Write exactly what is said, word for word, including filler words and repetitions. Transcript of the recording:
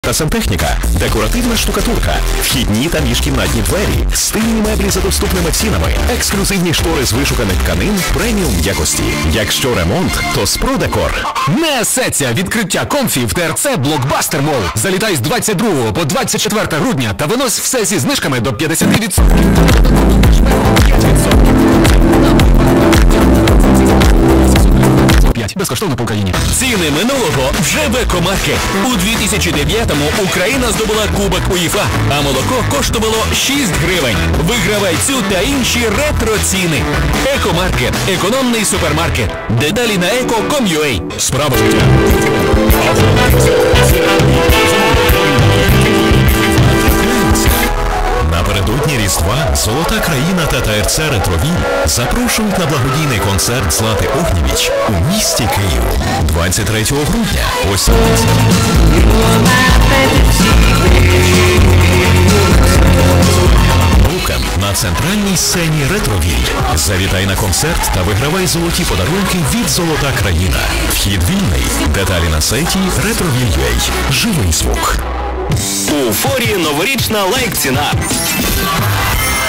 Та сантехніка, декоративна штукатурка, вхідні та міжкімнатні двері, стильні меблі за доступними цінами, ексклюзивні штори з вишуканих тканин преміум якості. Якщо ремонт, то Спродекор. Несеться відкриття Комфі в ТРЦ Блокбастер Мол. Залітай з двадцять другого по двадцять четверте грудня та винось все зі знижками до п'ятдесят відсотків. Безкоштовно по Україні. Ціни минулого вже в Екомаркет. У дві тисячі дев'ятому Україна здобула Кубок УЄФА, а молоко коштувало шість гривень. Вигравай цю та інші ретро-ціни. Екомаркет. Економний супермаркет. Деталі на еко крапка ком крапка ю а. Справа життя. Напередодні Різдва «Золота країна» та ТРЦ «Ретровіль» запрошують на благодійний концерт «Злати Огнєвіч» у місті Київ двадцять третього грудня о сімнадцятій. Букам на центральній сцені «Ретровіль». Завітай на концерт та вигравай золоті подарунки від «Золота країна». Вхід вільний. Деталі на сайті ретровіль крапка ю а. Живий звук. У Форі новорічна лайк-ціна.